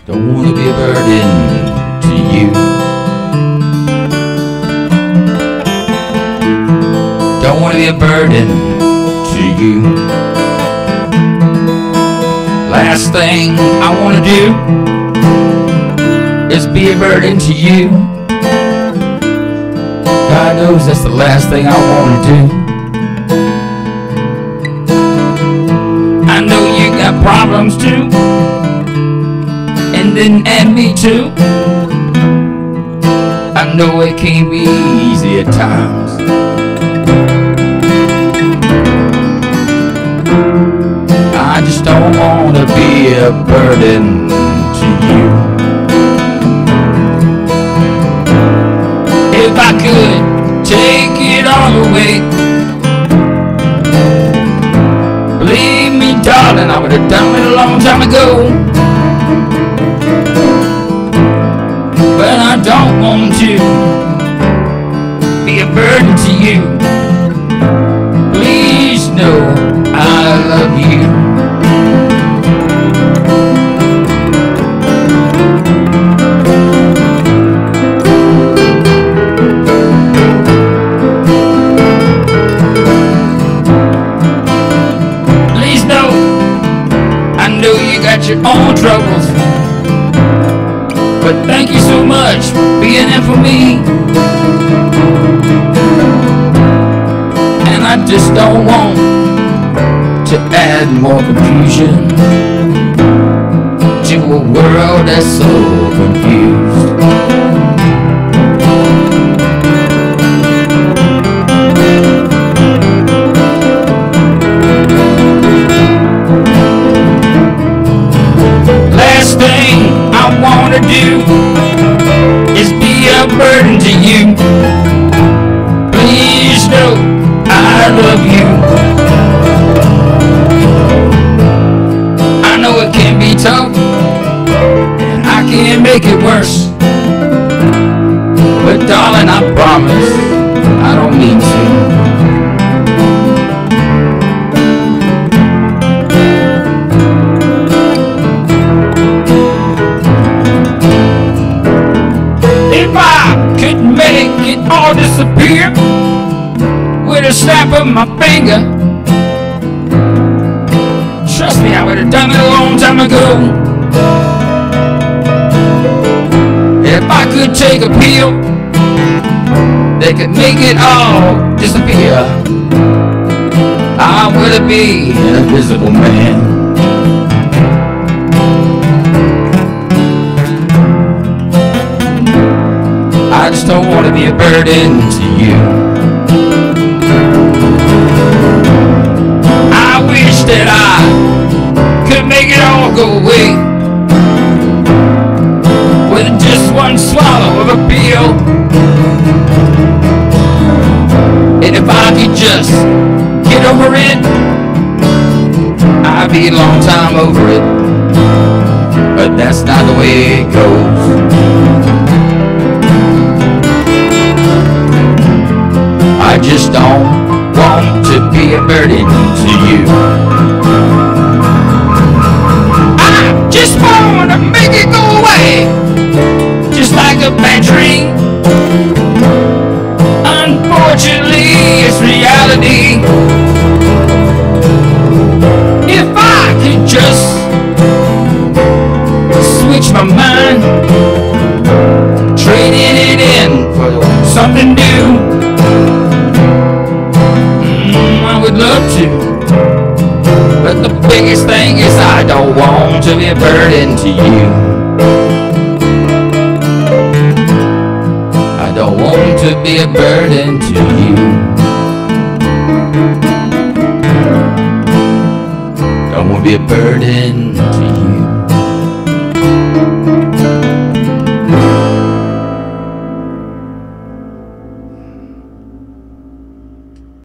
Don't want to be a burden to you. Don't want to be a burden to you. Last thing I want to do is be a burden to you. God knows that's the last thing I want to do. I know you got problems too, and me too. I know it can't be easy at times. I just don't want to be a burden to you. If I could take it all away, believe me, darling, I would have done it a long time ago. But I don't want to be a burden to you. Please know I love you. Please know I know you got your own troubles, but thank you so much for being there for me. And I just don't want to add more confusion to a world that's so confused. Last thing I want to do is be a burden to you. Please know I love you. I know it can be tough, and I can make it worse, but darling, I promise I don't mean to. If I could make it all disappear with a snap of my finger, trust me, I would have done it a long time ago. If I could take a pill that could make it all disappear, I would be an invisible man. I just don't want to be a burden to you. I wish that I could make it all go away with just one swallow of a pill. And if I could just get over it, I'd be a long time over it. But that's not the way it goes. I just don't want to be a burden to you. I just want to make it go away, just like a bad dream. Unfortunately, it's reality. If I could just switch my mind, trading it in for something new, I would love to, but the biggest thing is I don't want to be a burden to you. I don't want to be a burden to you. Don't want to be a burden to you.